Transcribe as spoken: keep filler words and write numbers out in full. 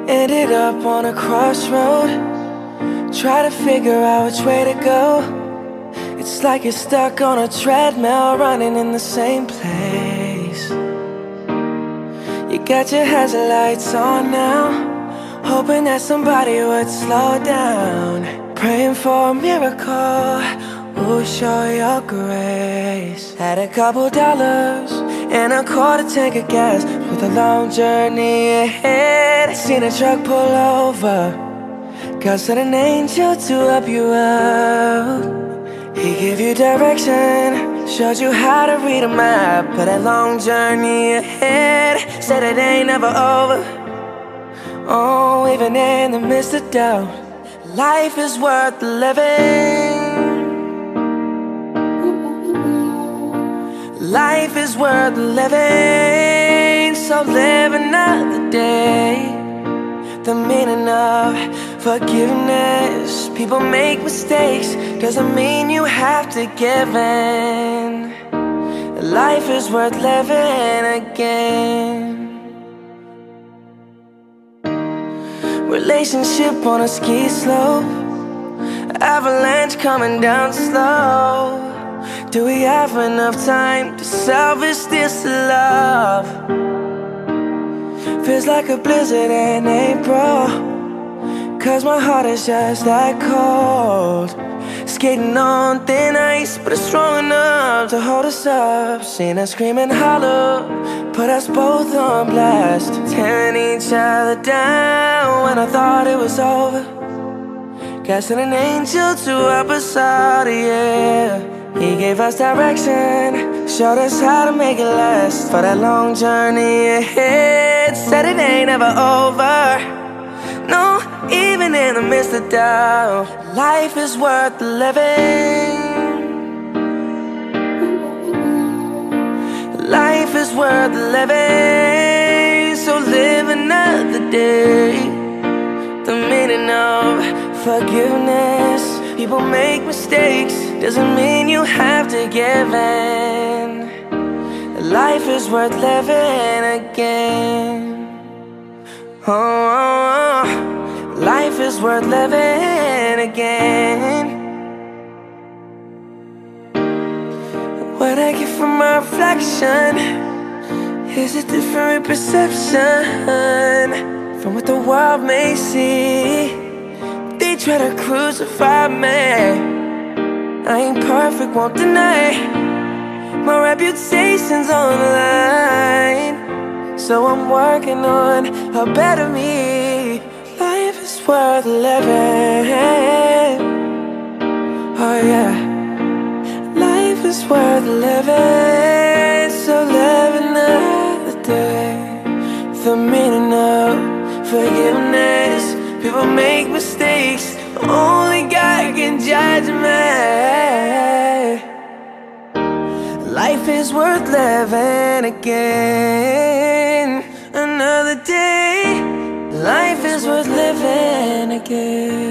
Ended up on a crossroad, try to figure out which way to go. It's like you're stuck on a treadmill, running in the same place. You got your hazard lights on now, hoping that somebody would slow down. Praying for a miracle, ooh, show your grace. Had a couple dollars and a quarter tank of gas, with a long journey ahead. Seen a truck pull over, God sent an angel to help you out. He gave you direction, showed you how to read a map. But that long journey ahead, said it ain't never over. Oh, even in the midst of doubt, life is worth living. Life is worth living, so live another day. The meaning of forgiveness. People make mistakes, doesn't mean you have to give in. Life is worth living again. Relationship on a ski slope, avalanche coming down slow. Do we have enough time to salvage this love? Feels like a blizzard in April, cause my heart is just that cold. Skating on thin ice, but it's strong enough to hold us up. Seen us scream and holler, put us both on blast, tearing each other down when I thought it was over. God sent an angel to help us out, yeah. He gave us direction, showed us how to make it last. For that long journey ahead, said it ain't ever over. No, even in the midst of doubt, life is worth living. Life is worth living, so live another day. The meaning of forgiveness. People make mistakes, doesn't mean you have to give in. Life is worth living again. Oh, oh, oh. Life is worth living again. What I get from my reflection is a different perception from what the world may see. They try to crucify me, I ain't perfect, won't deny. My reputation's on the line, so I'm working on a better me. Life is worth living. Oh yeah, life is worth living, so live another day. The meaning of forgiveness. People make mistakes, only God can judge me. Life is worth living again. Another day, life is worth living again.